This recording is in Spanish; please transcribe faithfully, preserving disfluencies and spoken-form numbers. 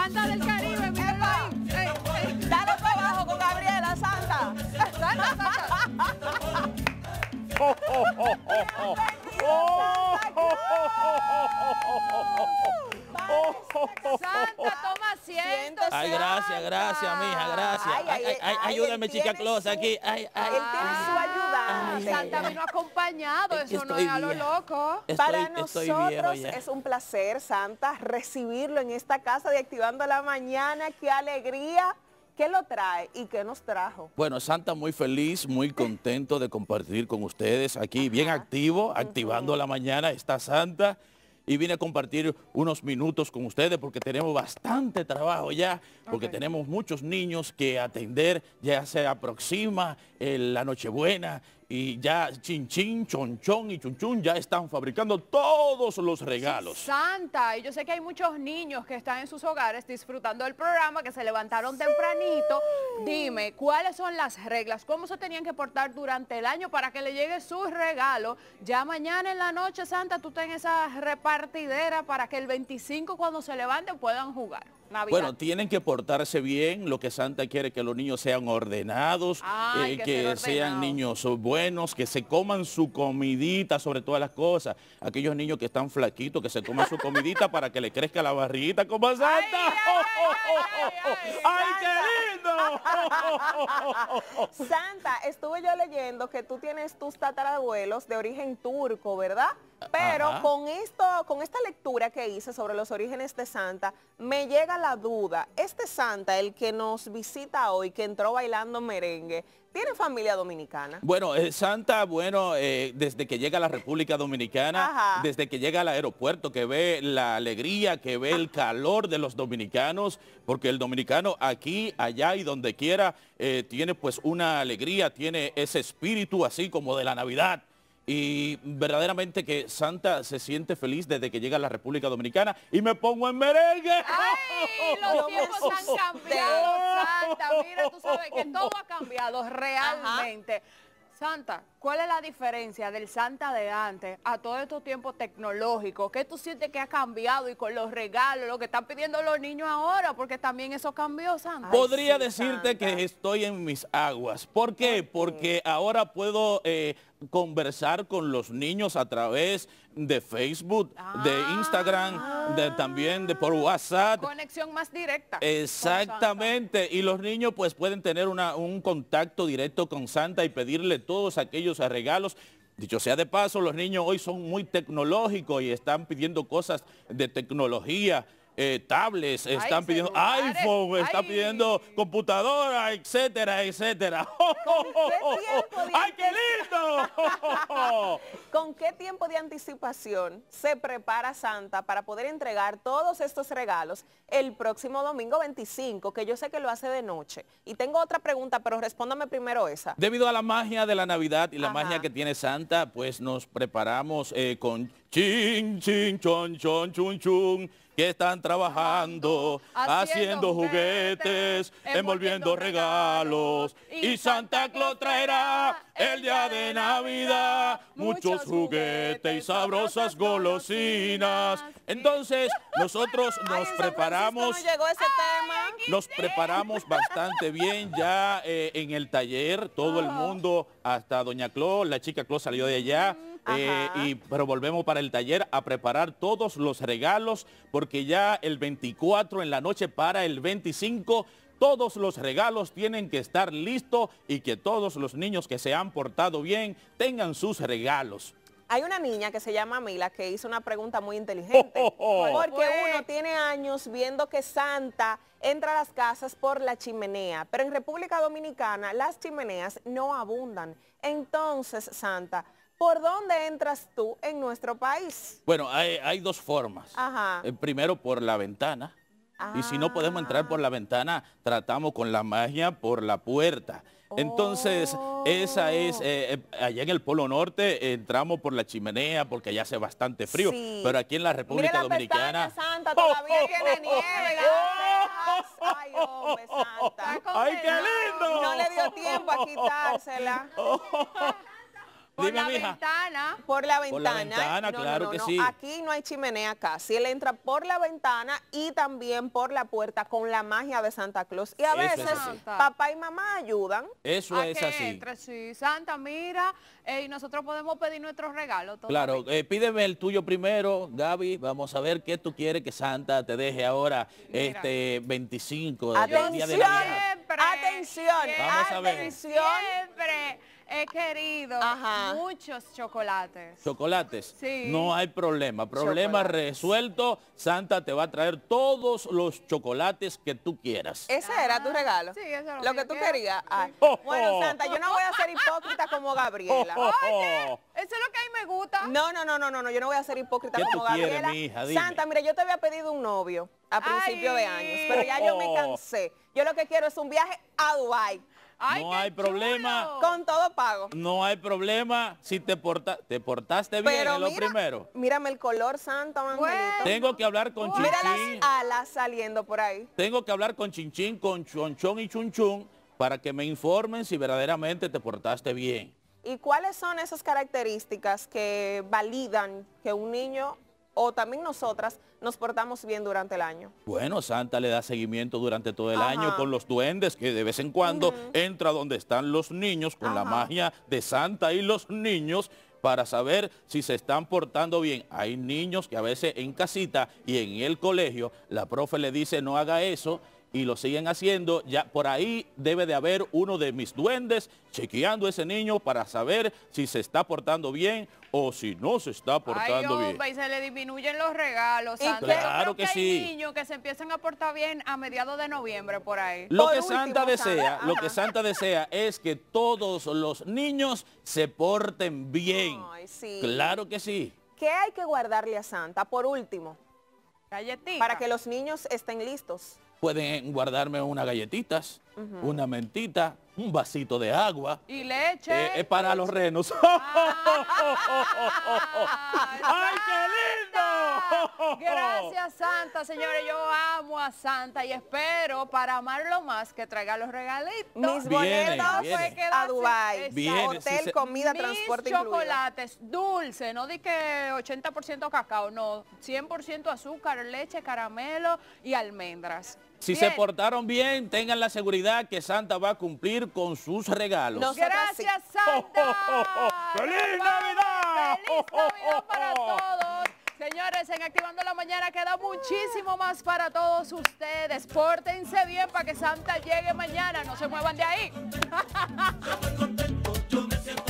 Santa del Caribe, mírenlo ahí. Ey, ey. Dale para abajo con Gabriela, Santa. Santa, Santa. Oh, oh, oh, oh, oh. Santa, toma asiento. Ay, gracias, gracias, mija, gracias. Ay, Ay, ay, ay, ay, ay, ayúdame, él chica tiene Claus, su- aquí. Ay, ay. Él tiene su ayudante. Santa vino acompañado, Es que eso no estoy es a lo bien. loco. Estoy, Para estoy viejo nosotros ya. es un placer, Santa, recibirlo en esta casa de Activando la Mañana. ¡Qué alegría! ¿Qué lo trae y qué nos trajo? Bueno, Santa, muy feliz, muy contento de compartir con ustedes aquí, bien activo, activando la mañana, está Santa. Y vine a compartir unos minutos con ustedes porque tenemos bastante trabajo ya, porque Ok. tenemos muchos niños que atender, ya se aproxima eh, la Nochebuena y ya chin chin, chon chon y chun chun ya están fabricando todos los regalos. Santa, y yo sé que hay muchos niños que están en sus hogares disfrutando del programa, que se levantaron tempranito. Dime, ¿cuáles son las reglas? ¿Cómo se tenían que portar durante el año para que le llegue su regalo? Ya mañana en la noche, Santa, tú ten esa repartidera para que el veinticinco cuando se levanten puedan jugar. Navidad. Bueno, tienen que portarse bien, lo que Santa quiere que los niños sean ordenados, Ay, eh, que que ser sean ordenados. niños buenos, que se coman su comidita sobre todas las cosas. Aquellos niños que están flaquitos, que se coman su comidita para que le crezca la barriguita como a Santa. Ay, ay, ay, ay, ¡Ay, Santa. qué lindo! Santa, estuve yo leyendo que tú tienes tus tatarabuelos de origen turco, ¿verdad? Pero Ajá. con esto, con esta lectura que hice sobre los orígenes de Santa, me llega la duda. Este Santa, el que nos visita hoy, que entró bailando merengue, ¿tiene familia dominicana? Bueno, eh, Santa, bueno, eh, desde que llega a la República Dominicana, Ajá. desde que llega al aeropuerto, que ve la alegría, que ve el calor de los dominicanos, porque el dominicano aquí, allá y donde quiera, eh, tiene pues una alegría, tiene ese espíritu así como de la Navidad. Y verdaderamente que Santa se siente feliz desde que llega a la República Dominicana y me pongo en merengue. ¡Ay! Los Yo tiempos me han asusté. cambiado, Santa. Mira, tú sabes que todo ha cambiado realmente. Santa, ¿cuál es la diferencia del Santa de antes a todos estos tiempos tecnológicos? ¿Qué tú sientes que ha cambiado y con los regalos, lo que están pidiendo los niños ahora? Porque también eso cambió, Santa. Ay, Podría sí, decirte Santa. que estoy en mis aguas. ¿Por qué? Porque ahora puedo eh, conversar con los niños a través de Facebook, de Instagram, de, también de por WhatsApp. Conexión más directa. Exactamente, y los niños pues pueden tener una, un contacto directo con Santa y pedirle todos aquellos regalos. Dicho sea de paso, los niños hoy son muy tecnológicos y están pidiendo cosas de tecnología, eh, tablets, están pidiendo celulares, iPhone, están ay. pidiendo computadora, etcétera, etcétera. qué tiempo de ¡Ay, qué lindo! ¿Con qué tiempo de anticipación se prepara Santa para poder entregar todos estos regalos el próximo domingo veinticinco, que yo sé que lo hace de noche? Y tengo otra pregunta, pero respóndame primero esa. Debido a la magia de la Navidad y la Ajá. magia que tiene Santa, pues nos preparamos eh, con chin, chin, chon, chon, chun, chun, que están trabajando, Haciendo haciendo juguetes, juguetes, envolviendo envolviendo regalos. regalos, Y Santa Claus traerá el día de Navidad muchos muchos juguetes y juguetes, sabrosas sabrosas golosinas. golosinas. Entonces, nosotros Ay, nos en San preparamos... Francisco no llegó ese tema. Nos preparamos bastante bien ya eh, en el taller, todo el mundo, hasta Doña Clo, la chica Clo salió de allá, eh, Ajá. y, pero volvemos para el taller a preparar todos los regalos, porque ya el veinticuatro en la noche para el veinticinco, todos los regalos tienen que estar listos y que todos los niños que se han portado bien tengan sus regalos. Hay una niña que se llama Mila que hizo una pregunta muy inteligente, Oh, oh, oh. porque Fue. uno tiene años viendo que Santa entra a las casas por la chimenea, pero en República Dominicana las chimeneas no abundan. Entonces, Santa, ¿por dónde entras tú en nuestro país? Bueno, hay, hay dos formas. Ajá. Eh, primero por la ventana. Y si no podemos entrar por la ventana, tratamos con la magia por la puerta. Entonces, esa es, eh, eh, allá en el Polo Norte, eh, entramos por la chimenea porque allá hace bastante frío. Sí. Pero aquí en la República Mira la Dominicana... pestaña, Santa, todavía tiene nieve en las cejas. Ay, hombre, Santa. Está ¡Ay, qué condenado. lindo! No le dio tiempo a quitársela. Por Dime, la mija. ventana. Por la Por ventana. la ventana, No, no, claro no, que no. sí. Aquí no hay chimenea casi. Él entra por la ventana y también por la puerta con la magia de Santa Claus. Y a Eso es veces así. papá y mamá ayudan. Eso A es que así. entre, sí. Santa, mira, eh, y nosotros podemos pedir nuestros regalos. Claro, todavía. eh, pídeme el tuyo primero, Gaby. Vamos a ver qué tú quieres que Santa te deje ahora Mira. este veinticinco del Atención, día de Navidad. Siempre, atención, Vamos a ver. atención. Siempre he querido Ajá. muchos chocolates. Chocolates. Sí. No hay problema. Problema Chocolates. resuelto. Santa te va a traer todos los chocolates que tú quieras. Ese era tu regalo. Sí, eso es lo Lo que que yo tú quiero. querías. Ay. Oh, Bueno, oh. Santa, yo no voy a ser hipócrita como Gabriela. Oh, oh. Oye, eso es lo que a mí me gusta. No, no, no, no, no, no, yo no voy a ser hipócrita ¿Qué como tú quieres, Gabriela. mija? Dime. Santa, mira, yo te había pedido un novio a principio de Ay. años, pero ya yo me Oh. cansé. Yo lo que quiero es un viaje a Dubái, Ay, No qué hay problema. chulo. con todo pago. No hay problema si te, porta, te portaste bien, Pero es lo mira, primero. mírame el color, Santa, un Bueno. angelito. Tengo que hablar con Bueno. Mira Chinchín. las alas saliendo por ahí. Tengo que hablar con Chinchín, con Chonchón y Chunchún para que me informen si verdaderamente te portaste bien. ¿Y cuáles son esas características que validan que un niño o también nosotras nos portamos bien durante el año? Bueno, Santa le da seguimiento durante todo el Ajá. año con los duendes, que de vez en cuando entra donde están los niños, con la Ajá. magia de Santa y los niños, para saber si se están portando bien. Hay niños que a veces en casita y en el colegio, la profe le dice no haga eso, y lo siguen haciendo. Ya por ahí debe de haber uno de mis duendes chequeando a ese niño para saber si se está portando bien o si no se está Ay, portando bien. hombre, y se le disminuyen los regalos, Y Santa. claro Yo creo que hay sí. niños que se empiezan a portar bien a mediados de noviembre por ahí. Lo Por que último, Santa desea, Santa, lo ajá. que Santa desea es que todos los niños se porten bien. Ay, sí. Claro que sí. ¿Qué hay que guardarle a Santa? Por último, Galletita. para que los niños estén listos. Pueden guardarme unas galletitas, una mentita, un vasito de agua. Y leche. Eh, es para los renos. ¡Ay, qué lindo! Gracias, Santa, señores. Yo amo a Santa y espero, para amarlo más, que traiga los regalitos. Mis Viene, boletos viene. a Dubái. Exacto. Viene, Hotel, sí se- comida, Mis transporte incluido. chocolates dulces, no di que ochenta por ciento cacao, no, cien por ciento azúcar, leche, caramelo y almendras. Si Bien. se portaron bien, tengan la seguridad que Santa va a cumplir con sus regalos. Nos- Gracias, Santa. ¡Feliz Nos Navidad! vamos. ¡Feliz Navidad para todos! Señores, en Activando la Mañana queda muchísimo más para todos ustedes. Pórtense bien para que Santa llegue mañana. No se muevan de ahí. Yo estoy contento, yo me siento